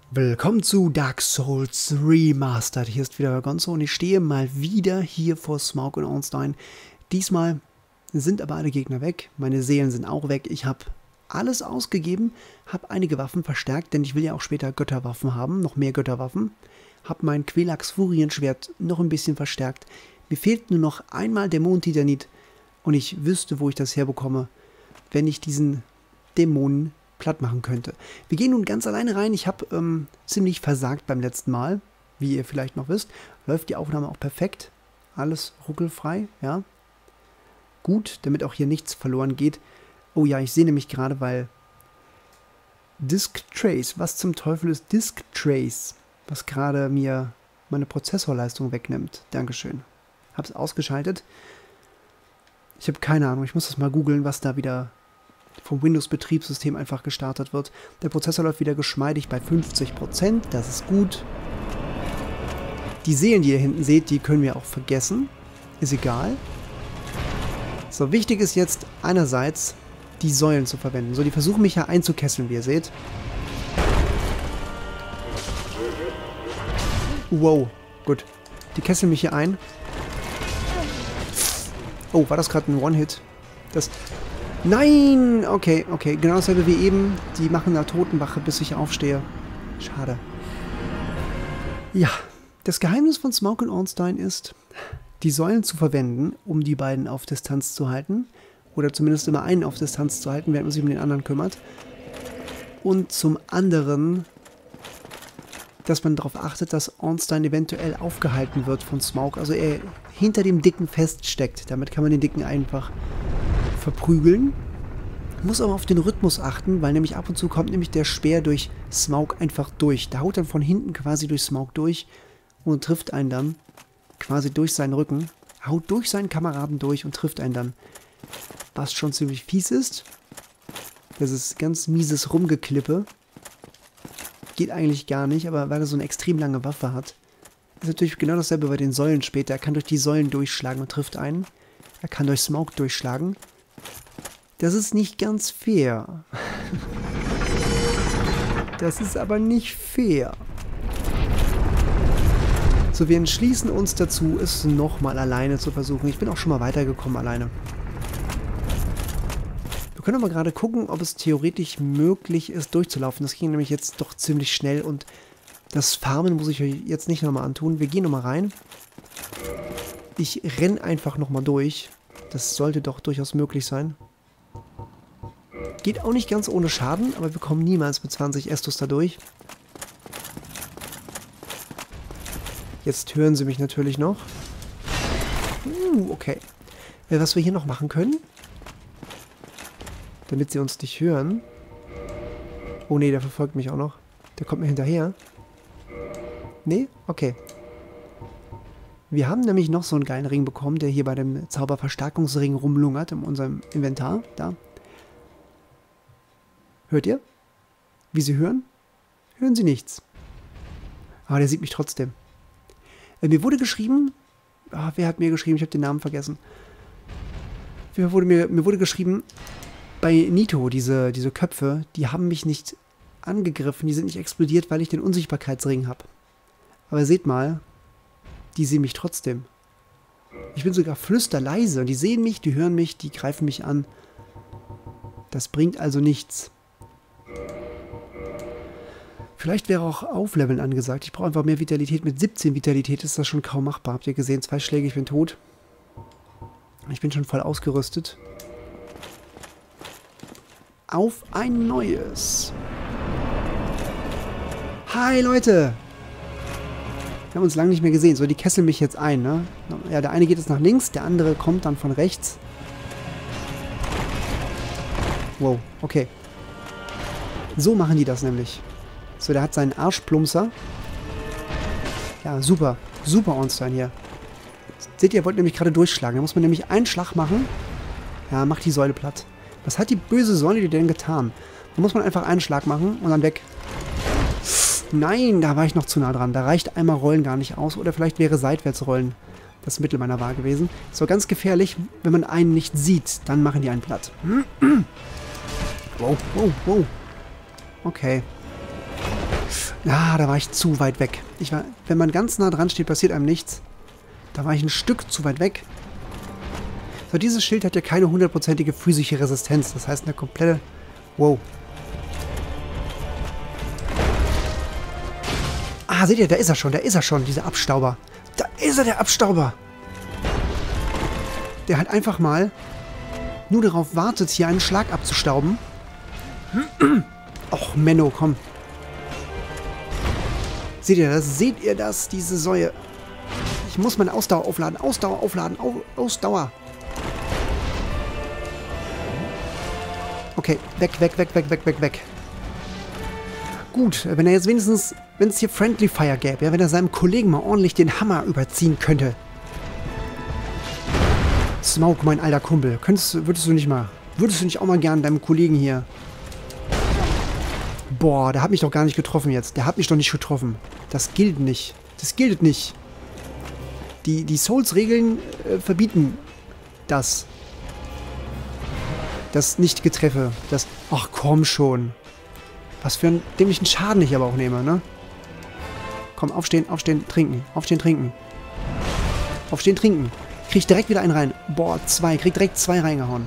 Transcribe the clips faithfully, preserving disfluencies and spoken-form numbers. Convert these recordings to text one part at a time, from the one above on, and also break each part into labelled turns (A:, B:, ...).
A: Willkommen zu Dark Souls Remastered. Hier ist wieder Gonzo und ich stehe mal wieder hier vor Smough und Ornstein. Diesmal sind aber alle Gegner weg, meine Seelen sind auch weg. Ich habe alles ausgegeben, habe einige Waffen verstärkt, denn ich will ja auch später Götterwaffen haben, noch mehr Götterwaffen. Habe mein Quelax Furienschwert noch ein bisschen verstärkt. Mir fehlt nur noch einmal Dämonen-Titanit und ich wüsste, wo ich das herbekomme, wenn ich diesen Dämonen platt machen könnte. Wir gehen nun ganz alleine rein. Ich habe ähm, ziemlich versagt beim letzten Mal, wie ihr vielleicht noch wisst. Läuft die Aufnahme auch perfekt. Alles ruckelfrei, ja. Gut, damit auch hier nichts verloren geht. Oh ja, ich sehe nämlich gerade, weil Disk Trace, was zum Teufel ist Disk Trace? Was gerade mir meine Prozessorleistung wegnimmt. Dankeschön. Hab's ausgeschaltet. Ich habe keine Ahnung, ich muss das mal googeln, was da wieder vom Windows-Betriebssystem einfach gestartet wird. Der Prozessor läuft wieder geschmeidig bei fünfzig Prozent, das ist gut. Die Seelen, die ihr hinten seht, die können wir auch vergessen. Ist egal. So, wichtig ist jetzt einerseits, die Säulen zu verwenden. So, die versuchen mich ja einzukesseln, wie ihr seht. Wow, gut. Die kesseln mich hier ein. Oh, war das gerade ein One-Hit? Das... Nein! Okay, okay. Genau dasselbe wie eben. Die machen eine Totenwache, bis ich aufstehe. Schade. Ja, das Geheimnis von Smough und Ornstein ist, die Säulen zu verwenden, um die beiden auf Distanz zu halten. Oder zumindest immer einen auf Distanz zu halten, während man sich um den anderen kümmert. Und zum anderen, dass man darauf achtet, dass Ornstein eventuell aufgehalten wird von Smough. Also er hinter dem Dicken feststeckt. Damit kann man den Dicken einfach verprügeln. Muss aber auf den Rhythmus achten, weil nämlich ab und zu kommt nämlich der Speer durch Smough einfach durch. Der haut dann von hinten quasi durch Smough durch und trifft einen dann quasi durch seinen Rücken. Haut durch seinen Kameraden durch und trifft einen dann. Was schon ziemlich fies ist. Das ist ganz mieses Rumgeklippe. Geht eigentlich gar nicht, aber weil er so eine extrem lange Waffe hat, ist natürlich genau dasselbe bei den Säulen später. Er kann durch die Säulen durchschlagen und trifft einen. Er kann durch Smough durchschlagen. Das ist nicht ganz fair. Das ist aber nicht fair. So, wir entschließen uns dazu, es nochmal alleine zu versuchen. Ich bin auch schon mal weitergekommen alleine. Wir können aber gerade gucken, ob es theoretisch möglich ist, durchzulaufen. Das ging nämlich jetzt doch ziemlich schnell und das Farmen muss ich euch jetzt nicht nochmal antun. Wir gehen nochmal rein. Ich renne einfach nochmal durch. Das sollte doch durchaus möglich sein. Geht auch nicht ganz ohne Schaden, aber wir kommen niemals mit zwanzig Estus da durch. Jetzt hören sie mich natürlich noch. Uh, okay. Was wir hier noch machen können, damit sie uns nicht hören. Oh ne, der verfolgt mich auch noch. Der kommt mir hinterher. Nee? Okay. Wir haben nämlich noch so einen geilen Ring bekommen, der hier bei dem Zauberverstärkungsring rumlungert in unserem Inventar. Da. Hört ihr? Wie sie hören? Hören sie nichts. Aber der sieht mich trotzdem. Äh, mir wurde geschrieben... Ah, wer hat mir geschrieben? Ich habe den Namen vergessen. Mir wurde, mir, mir wurde geschrieben, bei Nito, diese, diese Köpfe, die haben mich nicht angegriffen, die sind nicht explodiert, weil ich den Unsichtbarkeitsring habe. Aber seht mal, die sehen mich trotzdem. Ich bin sogar flüsterleise und die sehen mich, die hören mich, die greifen mich an. Das bringt also nichts. Vielleicht wäre auch Aufleveln angesagt. Ich brauche einfach mehr Vitalität. Mit siebzehn Vitalität ist das schon kaum machbar. Habt ihr gesehen? Zwei Schläge, ich bin tot. Ich bin schon voll ausgerüstet. Auf ein neues. Hi Leute! Wir haben uns lange nicht mehr gesehen. So, die kesseln mich jetzt ein, ne? Ja, der eine geht jetzt nach links, der andere kommt dann von rechts. Wow, okay. So machen die das nämlich. So, der hat seinen Arschplumpser. Ja, super. Super Ornstein hier. Seht ihr, er wollte nämlich gerade durchschlagen. Da muss man nämlich einen Schlag machen. Ja, macht die Säule platt. Was hat die böse Säule dir denn getan? Da muss man einfach einen Schlag machen und dann weg. Nein, da war ich noch zu nah dran. Da reicht einmal Rollen gar nicht aus. Oder vielleicht wäre Seitwärtsrollen das Mittel meiner Wahl gewesen. So, ganz gefährlich, wenn man einen nicht sieht, dann machen die einen platt. Wow, wow, wow. Okay. Ah, da war ich zu weit weg. Ich war, wenn man ganz nah dran steht, passiert einem nichts. Da war ich ein Stück zu weit weg. So, dieses Schild hat ja keine hundertprozentige physische Resistenz. Das heißt, eine komplette... Wow. Ah, seht ihr, da ist er schon, da ist er schon, dieser Abstauber. Da ist er, der Abstauber. Der halt einfach mal nur darauf wartet, hier einen Schlag abzustauben. Och, Menno, komm. Seht ihr das? Seht ihr das? Diese Säue. Ich muss meine Ausdauer aufladen. Ausdauer aufladen. Au Ausdauer. Okay, weg, weg, weg, weg, weg, weg, weg. Gut, wenn er jetzt wenigstens, wenn es hier Friendly Fire gäbe, ja, wenn er seinem Kollegen mal ordentlich den Hammer überziehen könnte. Smoke, mein alter Kumpel, könntest, würdest du nicht mal, würdest du nicht auch mal gern deinem Kollegen hier... Boah, der hat mich doch gar nicht getroffen jetzt. Der hat mich doch nicht getroffen. Das gilt nicht. Das gilt nicht. Die, die Souls-Regeln äh, verbieten das. Das Nicht-Getreffe. Das... Ach, komm schon. Was für einen dämlichen Schaden ich aber auch nehme, ne? Komm, aufstehen, aufstehen, trinken. Aufstehen, trinken. Aufstehen, trinken. Krieg direkt wieder einen rein. Boah, zwei. Krieg direkt zwei reingehauen.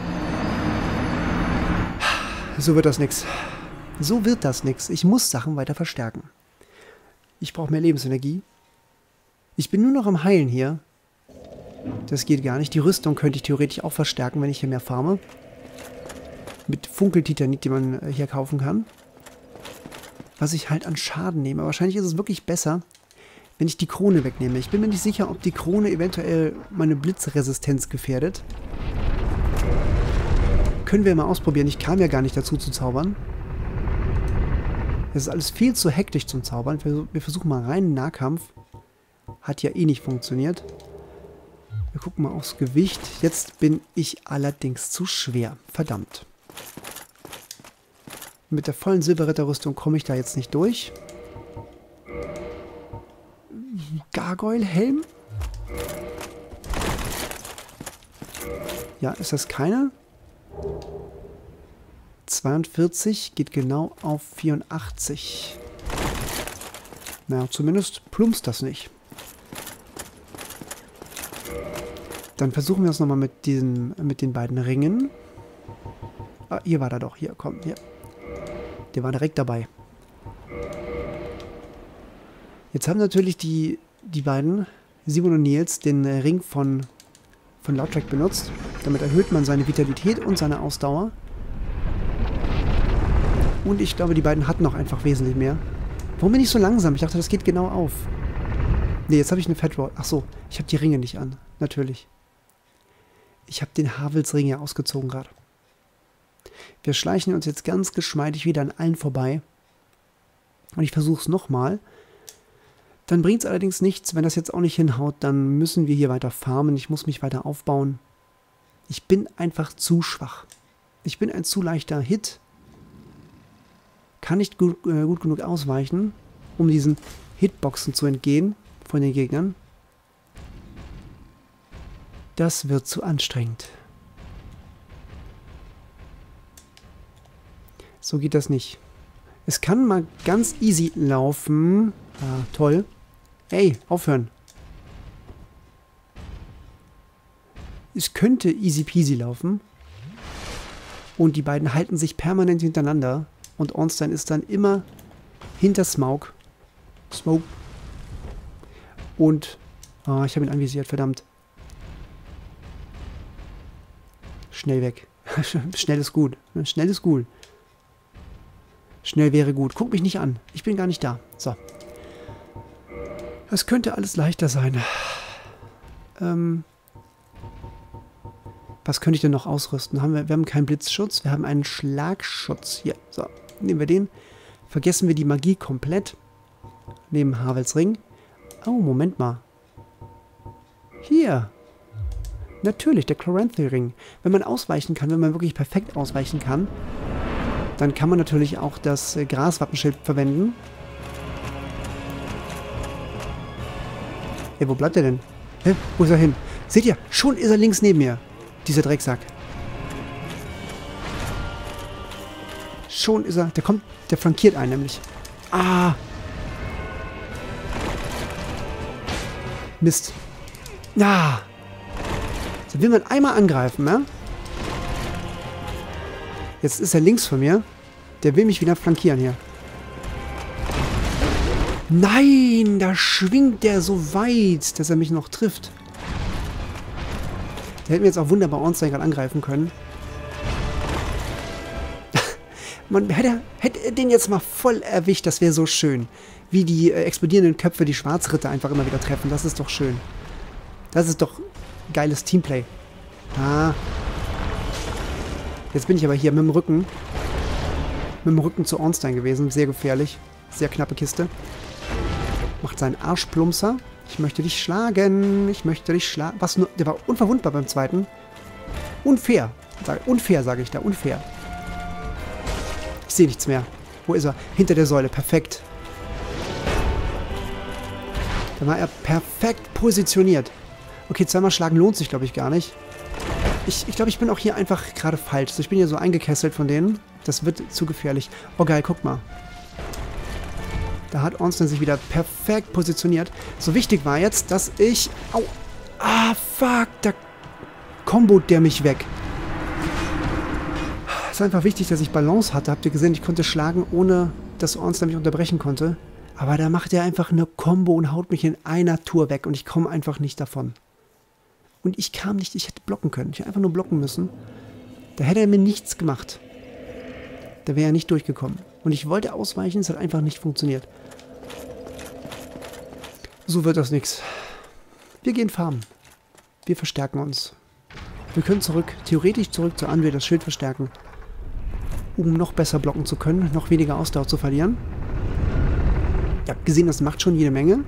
A: So wird das nix. So wird das nix. Ich muss Sachen weiter verstärken. Ich brauche mehr Lebensenergie. Ich bin nur noch am Heilen hier. Das geht gar nicht. Die Rüstung könnte ich theoretisch auch verstärken, wenn ich hier mehr farme. Mit Funkeltitanit, die man hier kaufen kann. Was ich halt an Schaden nehme. Wahrscheinlich ist es wirklich besser, wenn ich die Krone wegnehme. Ich bin mir nicht sicher, ob die Krone eventuell meine Blitzresistenz gefährdet. Können wir mal ausprobieren. Ich kam ja gar nicht dazu zu zaubern. Das ist alles viel zu hektisch zum Zaubern. Wir versuchen mal rein Nahkampf. Hat ja eh nicht funktioniert. Wir gucken mal aufs Gewicht. Jetzt bin ich allerdings zu schwer. Verdammt. Mit der vollen Silberritterrüstung komme ich da jetzt nicht durch. Gargoyle-Helm? Ja, ist das keine? zweiundvierzig geht genau auf vierundachtzig. Na, zumindest plumpst das nicht. Dann versuchen wir es nochmal mit diesen, mit den beiden Ringen. Ah, hier war er doch. Hier, komm, hier. Der war direkt dabei. Jetzt haben natürlich die, die beiden, Simon und Nils, den Ring von, von Lautrec benutzt. Damit erhöht man seine Vitalität und seine Ausdauer. Und ich glaube, die beiden hatten noch einfach wesentlich mehr. Warum bin ich so langsam? Ich dachte, das geht genau auf. Ne, jetzt habe ich eine Fat Rod. Ach so, ich habe die Ringe nicht an. Natürlich. Ich habe den Havelsring ja ausgezogen gerade. Wir schleichen uns jetzt ganz geschmeidig wieder an allen vorbei. Und ich versuche es nochmal. Dann bringt es allerdings nichts. Wenn das jetzt auch nicht hinhaut, dann müssen wir hier weiter farmen. Ich muss mich weiter aufbauen. Ich bin einfach zu schwach. Ich bin ein zu leichter Hit. Kann nicht gut, äh, gut genug ausweichen, um diesen Hitboxen zu entgehen von den Gegnern. Das wird zu anstrengend. So geht das nicht. Es kann mal ganz easy laufen. Ah, toll. Ey, aufhören. Es könnte easy peasy laufen. Und die beiden halten sich permanent hintereinander. Und Ornstein ist dann immer hinter Smoke. Smoke. Und... Ah, ich habe ihn anvisiert, verdammt. Schnell weg. Schnell ist gut. Schnell ist gut. Schnell wäre gut. Guck mich nicht an. Ich bin gar nicht da. So. Es könnte alles leichter sein. Ähm... Was könnte ich denn noch ausrüsten? Haben wir, wir haben keinen Blitzschutz, wir haben einen Schlagschutz. Hier, so, nehmen wir den. Vergessen wir die Magie komplett. Nehmen Havels Ring. Oh, Moment mal. Hier. Natürlich, der Chloranthy-Ring. Wenn man ausweichen kann, wenn man wirklich perfekt ausweichen kann, dann kann man natürlich auch das äh, Graswappenschild verwenden. Ey, wo bleibt er denn? Hä? Wo ist er hin? Seht ihr? Schon ist er links neben mir. Dieser Drecksack. Schon ist er... Der kommt... Der flankiert einen nämlich. Ah. Mist. Ja. So will man einmal angreifen, ne? Jetzt ist er links von mir. Der will mich wieder flankieren hier. Nein, da schwingt der so weit, dass er mich noch trifft. Der hätte mir jetzt auch wunderbar Ornstein gerade angreifen können. Man hätte, hätte den jetzt mal voll erwischt, das wäre so schön. Wie die äh, explodierenden Köpfe die Schwarzritter einfach immer wieder treffen. Das ist doch schön. Das ist doch geiles Teamplay. Ah. Jetzt bin ich aber hier mit dem Rücken. Mit dem Rücken zu Ornstein gewesen. Sehr gefährlich. Sehr knappe Kiste. Macht seinen Arschplumpser. Ich möchte dich schlagen. Ich möchte dich schlagen. Was nur. Der war unverwundbar beim zweiten. Unfair. Sag, unfair, sage ich da. Unfair. Ich sehe nichts mehr. Wo ist er? Hinter der Säule. Perfekt. Da war er perfekt positioniert. Okay, zweimal schlagen lohnt sich, glaube ich, gar nicht. Ich, ich glaube, ich bin auch hier einfach gerade falsch. Also ich bin hier so eingekesselt von denen. Das wird zu gefährlich. Oh geil, guck mal. Da hat Ornstein sich wieder perfekt positioniert. So wichtig war jetzt, dass ich... Au! Ah, fuck! Da kombot der mich weg. Es ist einfach wichtig, dass ich Balance hatte. Habt ihr gesehen, ich konnte schlagen, ohne dass Ornstein mich unterbrechen konnte. Aber da macht er einfach eine Combo und haut mich in einer Tour weg. Und ich komme einfach nicht davon. Und ich kam nicht, ich hätte blocken können. Ich hätte einfach nur blocken müssen. Da hätte er mir nichts gemacht. Da wäre er nicht durchgekommen. Und ich wollte ausweichen, es hat einfach nicht funktioniert. So wird das nichts. Wir gehen farmen. Wir verstärken uns. Wir können zurück, theoretisch zurück zur Anwehr das Schild verstärken. Um noch besser blocken zu können, noch weniger Ausdauer zu verlieren. Ihr habt gesehen, das macht schon jede Menge.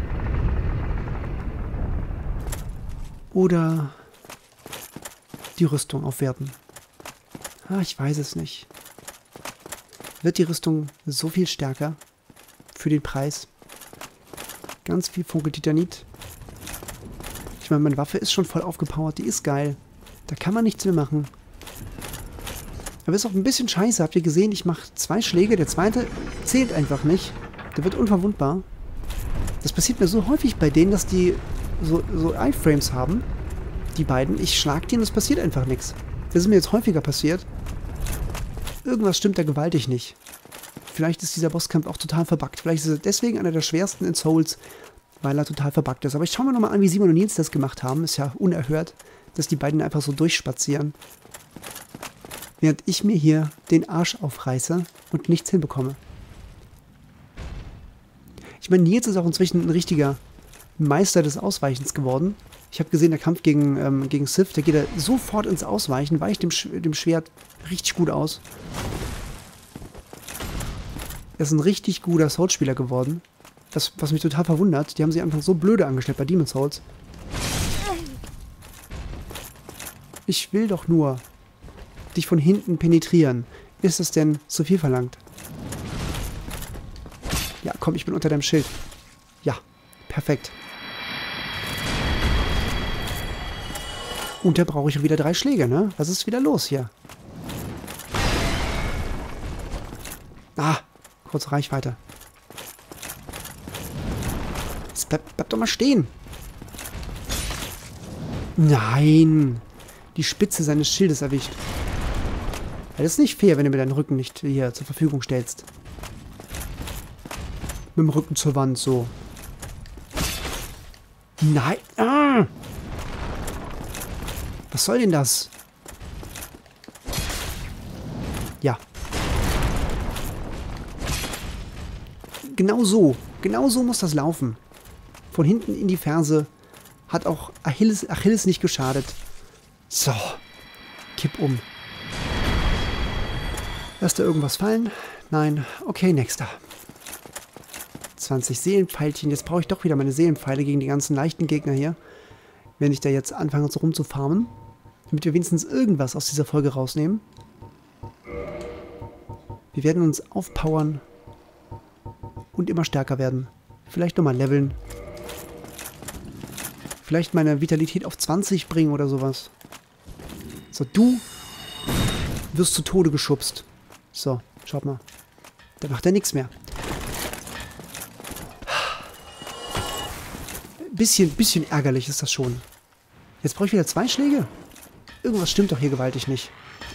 A: Oder die Rüstung aufwerten. Ah, ich weiß es nicht. Wird die Rüstung so viel stärker für den Preis? Ganz viel Funkeltitanit. Ich meine, meine Waffe ist schon voll aufgepowert. Die ist geil. Da kann man nichts mehr machen. Aber ist auch ein bisschen scheiße. Habt ihr gesehen? Ich mache zwei Schläge. Der zweite zählt einfach nicht. Der wird unverwundbar. Das passiert mir so häufig bei denen, dass die so, so Iframes haben. Die beiden. Ich schlag die und es passiert einfach nichts. Das ist mir jetzt häufiger passiert. Irgendwas stimmt da gewaltig nicht. Vielleicht ist dieser Bosskampf auch total verbuggt. Vielleicht ist er deswegen einer der schwersten in Souls, weil er total verbuggt ist. Aber ich schaue mir nochmal an, wie Simon und Nils das gemacht haben. Ist ja unerhört, dass die beiden einfach so durchspazieren. Während ich mir hier den Arsch aufreiße und nichts hinbekomme. Ich meine, Nils ist auch inzwischen ein richtiger Meister des Ausweichens geworden. Ich habe gesehen, der Kampf gegen, ähm, gegen Sif, der geht er sofort ins Ausweichen, weicht dem, Sch dem Schwert richtig gut aus. Er ist ein richtig guter Souls-Spieler geworden. Das, was mich total verwundert. Die haben sich einfach so blöde angestellt bei Demon's Souls. Ich will doch nur dich von hinten penetrieren. Ist es denn zu viel verlangt? Ja, komm, ich bin unter deinem Schild. Ja, perfekt. Und da brauche ich wieder drei Schläge, ne? Was ist wieder los hier? Ah, kurze Reichweite. Jetzt bleib, bleib doch mal stehen. Nein. Die Spitze seines Schildes erwischt. Das ist nicht fair, wenn du mir deinen Rücken nicht hier zur Verfügung stellst. Mit dem Rücken zur Wand, so. Nein. Ah! Was soll denn das? Ja. Genau so. Genau so muss das laufen. Von hinten in die Ferse. Hat auch Achilles, Achilles nicht geschadet. So. Kipp um. Lässt da irgendwas fallen? Nein. Okay, nächster. zwanzig Seelenpfeilchen. Jetzt brauche ich doch wieder meine Seelenpfeile gegen die ganzen leichten Gegner hier. Wenn ich da jetzt anfange, so rumzufarmen. Damit wir wenigstens irgendwas aus dieser Folge rausnehmen. Wir werden uns aufpowern. Und immer stärker werden. Vielleicht nochmal leveln. Vielleicht meine Vitalität auf zwanzig bringen oder sowas. So, du wirst zu Tode geschubst. So, schaut mal. Da macht er nichts mehr. bisschen, bisschen ärgerlich ist das schon. Jetzt brauche ich wieder zwei Schläge? Irgendwas stimmt doch hier gewaltig nicht.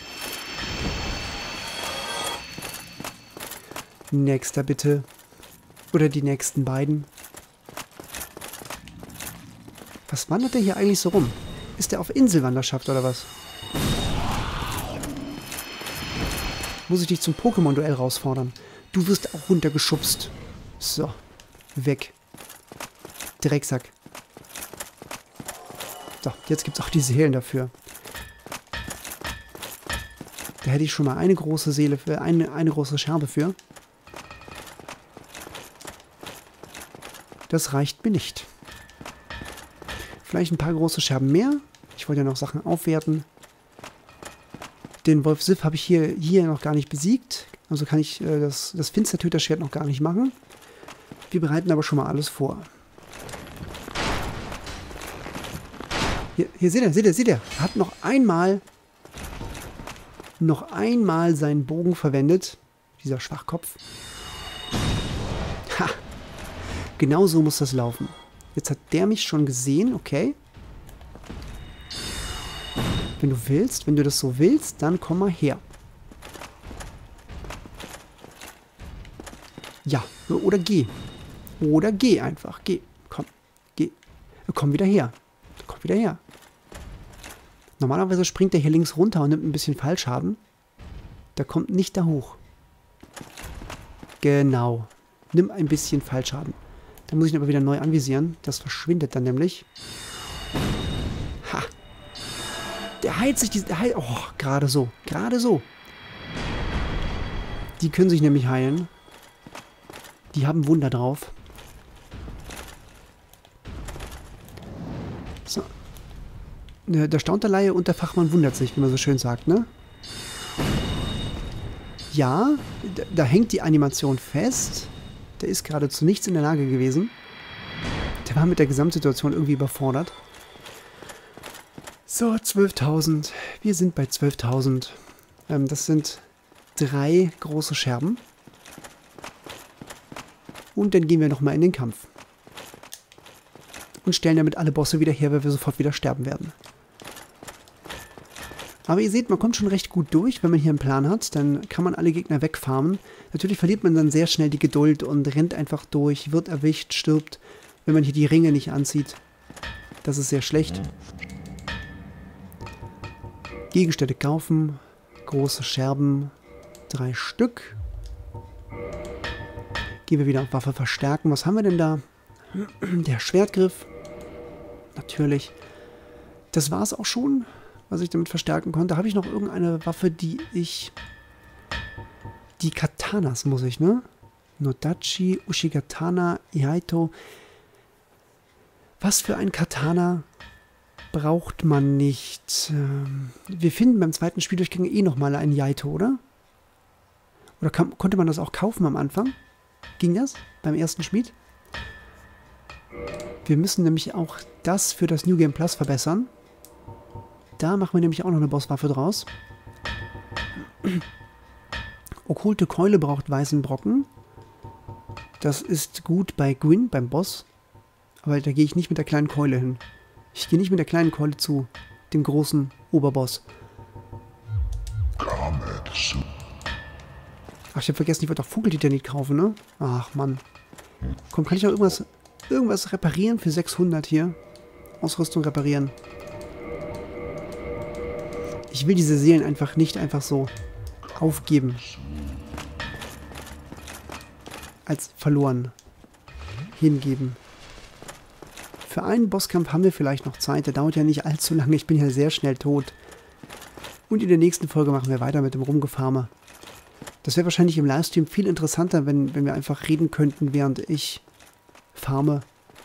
A: Nächster bitte. Oder die nächsten beiden. Was wandert der hier eigentlich so rum? Ist der auf Inselwanderschaft oder was? Muss ich dich zum Pokémon-Duell rausfordern? Du wirst auch runtergeschubst. So. Weg. Drecksack. So, jetzt gibt es auch die Seelen dafür. Da hätte ich schon mal eine große Seele für, eine, eine große Scherbe für. Das reicht mir nicht. Vielleicht ein paar große Scherben mehr. Ich wollte ja noch Sachen aufwerten. Den Wolf Sif habe ich hier, hier noch gar nicht besiegt. Also kann ich äh, das, das Finstertöterschwert noch gar nicht machen. Wir bereiten aber schon mal alles vor. Hier, hier seht ihr, seht ihr, seht ihr. Er hat noch einmal noch einmal seinen Bogen verwendet. Dieser Schwachkopf. Ha! Genau so muss das laufen. Jetzt hat der mich schon gesehen, okay. Wenn du willst, wenn du das so willst, dann komm mal her. Ja, oder geh. Oder geh einfach. Geh. Komm. Geh. Komm wieder her. Komm wieder her. Normalerweise springt er hier links runter und nimmt ein bisschen Fallschaden. Der kommt nicht da hoch. Genau. Nimm ein bisschen Fallschaden. Dann muss ich ihn aber wieder neu anvisieren. Das verschwindet dann nämlich. Ha. Der heilt sich... Der heilt, oh, gerade so. Gerade so. Die können sich nämlich heilen. Die haben Wunder drauf. So. Der staunte Laie und der Fachmann wundert sich, wie man so schön sagt, ne? Ja, da, da hängt die Animation fest. Der ist gerade zu nichts in der Lage gewesen. Der war mit der Gesamtsituation irgendwie überfordert. So, zwölftausend. Wir sind bei zwölftausend. Ähm, das sind drei große Scherben. Und dann gehen wir nochmal in den Kampf. Und stellen damit alle Bosse wieder her, weil wir sofort wieder sterben werden. Aber ihr seht, man kommt schon recht gut durch, wenn man hier einen Plan hat. Dann kann man alle Gegner wegfarmen. Natürlich verliert man dann sehr schnell die Geduld und rennt einfach durch, wird erwischt, stirbt, wenn man hier die Ringe nicht anzieht. Das ist sehr schlecht. Gegenstände kaufen. Große Scherben. Drei Stück. Gehen wir wieder auf Waffe verstärken. Was haben wir denn da? Der Schwertgriff. Natürlich. Das war es auch schon, was ich damit verstärken konnte. Habe ich noch irgendeine Waffe, die ich... Die Katanas muss ich, ne? Nodachi, Ushigatana, Iaito. Was für ein Katana braucht man nicht? Ähm, wir finden beim zweiten Spieldurchgang eh nochmal einen Iaito, oder? Oder kam, konnte man das auch kaufen am Anfang? Ging das beim ersten Schmied? Wir müssen nämlich auch das für das New Game Plus verbessern. Da machen wir nämlich auch noch eine Bosswaffe draus. Okkulte Keule braucht weißen Brocken. Das ist gut bei Gwyn, beim Boss. Aber da gehe ich nicht mit der kleinen Keule hin. Ich gehe nicht mit der kleinen Keule zu dem großen Oberboss. Ach, ich habe vergessen, ich wollte auch Vogeltitaniet kaufen, ne? Ach, Mann. Komm, kann ich noch irgendwas, irgendwas reparieren für sechshundert hier? Ausrüstung reparieren. Ich will diese Seelen einfach nicht einfach so aufgeben. Als verloren. Hingeben. Für einen Bosskampf haben wir vielleicht noch Zeit. Der dauert ja nicht allzu lange. Ich bin ja sehr schnell tot. Und in der nächsten Folge machen wir weiter mit dem Rumgefarme. Das wäre wahrscheinlich im Livestream viel interessanter, wenn, wenn wir einfach reden könnten, während ich farme.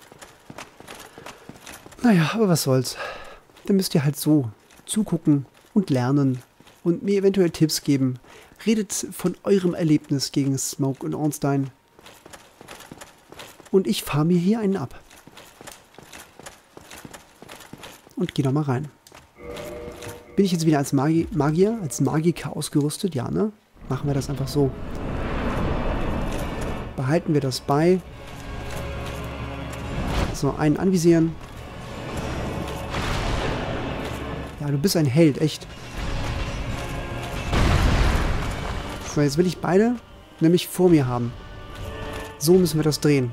A: Naja, aber was soll's. Dann müsst ihr halt so zugucken und lernen und mir eventuell Tipps geben. Redet von eurem Erlebnis gegen Smoke und Ornstein. Und ich fahre mir hier einen ab. Und gehe da mal rein. Bin ich jetzt wieder als Magi Magier, als Magiker ausgerüstet? Ja, ne? Machen wir das einfach so. Behalten wir das bei. So, einen anvisieren. Ja, du bist ein Held, echt. So, jetzt will ich beide nämlich vor mir haben. So müssen wir das drehen.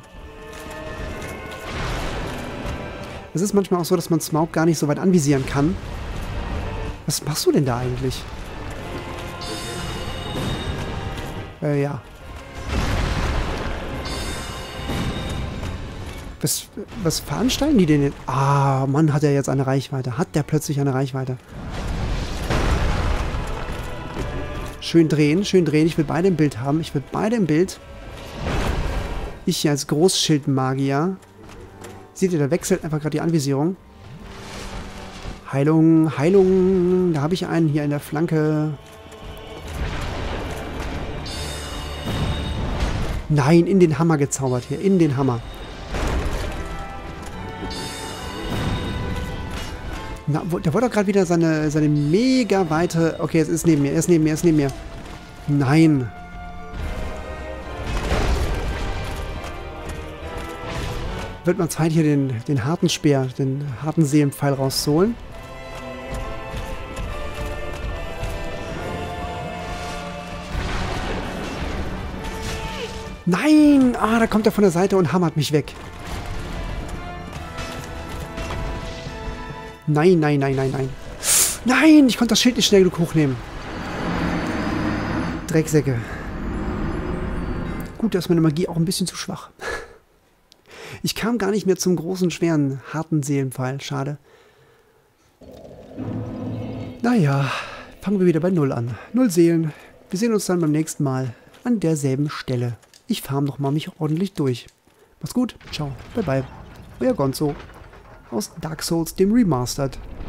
A: Es ist manchmal auch so, dass man Smaug gar nicht so weit anvisieren kann. Was machst du denn da eigentlich? Äh, ja. Was, was veranstalten die denn jetzt? Ah, Mann, hat er jetzt eine Reichweite. Hat der plötzlich eine Reichweite. Schön drehen, schön drehen. Ich will beide im Bild haben. Ich will beide im Bild. Ich hier als Großschildmagier. Seht ihr, da wechselt einfach gerade die Anvisierung. Heilung, Heilung. Da habe ich einen hier in der Flanke. Nein, in den Hammer gezaubert hier. In den Hammer. Na, der wollte doch gerade wieder seine, seine mega weite... Okay, es ist neben mir, er ist neben mir, er ist neben mir. Nein. Wird mal Zeit, hier den, den harten Speer, den harten Seelenpfeil rauszuholen. Nein! Ah, da kommt er von der Seite und hammert mich weg. Nein, nein, nein, nein, nein. Nein, ich konnte das Schild nicht schnell genug hochnehmen. Drecksäcke. Gut, da ist meine Magie auch ein bisschen zu schwach. Ich kam gar nicht mehr zum großen, schweren, harten Seelenpfeil. Schade. Naja, fangen wir wieder bei Null an. Null Seelen. Wir sehen uns dann beim nächsten Mal an derselben Stelle. Ich farm noch mal mich ordentlich durch. Macht's gut. Ciao. Bye bye. Euer Gonzo. Aus Dark Souls, dem Remastered.